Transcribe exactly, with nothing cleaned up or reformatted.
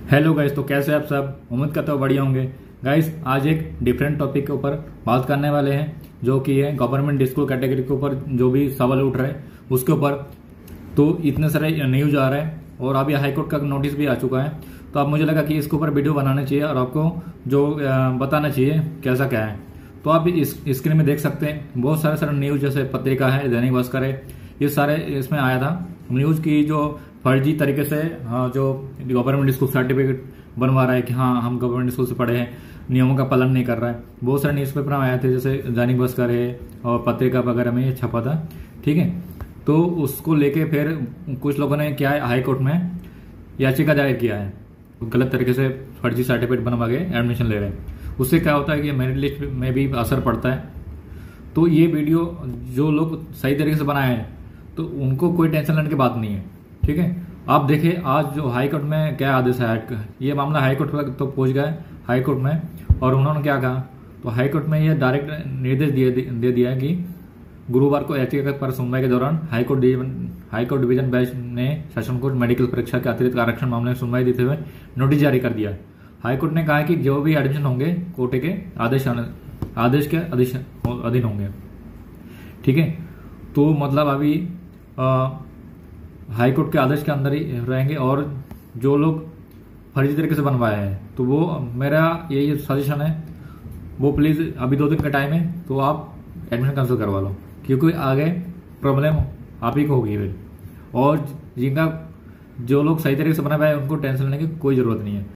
Hello guys, तो कैसे आप सब? उम्मीद करता हूँ बढ़िया होंगे। गाइस, आज एक डिफरेंट टॉपिक के ऊपर बात करने वाले हैं, जो कि है गवर्नमेंट स्कूल कैटेगरी के ऊपर जो भी सवाल उठ रहे हैं उसके ऊपर। तो इतने सारे न्यूज आ रहे हैं और अभी हाईकोर्ट का नोटिस भी आ चुका है, तो अब मुझे लगा कि इसके ऊपर वीडियो बनाना चाहिए और आपको जो बताना चाहिए कैसा क्या है। तो आप इस स्क्रीन में देख सकते हैं बहुत सारे सारे न्यूज, जैसे पत्रिका है, दैनिक भास्कर है, ये सारे इसमें आया था न्यूज की जो फर्जी तरीके से हाँ, जो गवर्नमेंट स्कूल सर्टिफिकेट बनवा रहा है कि हाँ हम गवर्नमेंट स्कूल से पढ़े हैं, नियमों का पालन नहीं कर रहा है। बहुत सारे न्यूज़पेपर आए थे, जैसे दैनिक भास्कर है और पत्रिका वगैरह में ये छपा था। ठीक है, तो उसको लेके फिर कुछ लोगों ने क्या है, हाई कोर्ट में याचिका दायर किया है। गलत तरीके से फर्जी सर्टिफिकेट बनवा के एडमिशन ले रहे हैं, उससे क्या होता है कि मेरिट लिस्ट में भी असर पड़ता है। तो ये वीडियो जो लोग सही तरीके से बनाए हैं तो उनको कोई टेंशन लेने की बात नहीं है। ठीक है, आप देखिए आज जो हाई कोर्ट में क्या आदेश है, ये मामला हाई कोर्ट तक तो पहुंच गया है हाई कोर्ट में, और उन्होंने क्या कहा, तो हाई कोर्ट में ये डायरेक्ट निर्देश दिए दे दिया है कि गुरुवार को याचिका पर सुनवाई के दौरान हाईकोर्ट हाईकोर्ट डिवीजन बेंच ने सेशन कोर्ट मेडिकल परीक्षा के अतिरिक्त आरक्षण मामले में सुनवाई देते हुए नोटिस जारी कर दिया। हाईकोर्ट ने कहा कि जो भी एडमिशन होंगे कोटे के आदेश आदेश के अधीन होंगे। ठीक है, तो मतलब अभी हाई कोर्ट के आदेश के अंदर ही रहेंगे, और जो लोग फर्जी तरीके से बनवाए हैं तो वो मेरा यही सजेशन है, वो प्लीज अभी दो दिन का टाइम है तो आप एडमिशन कैंसिल करवा लो, क्योंकि आगे प्रॉब्लम आप ही को होगी फिर। और जिनका जो लोग सही तरीके से बनाए हुए हैं उनको टेंशन लेने की कोई जरूरत नहीं है।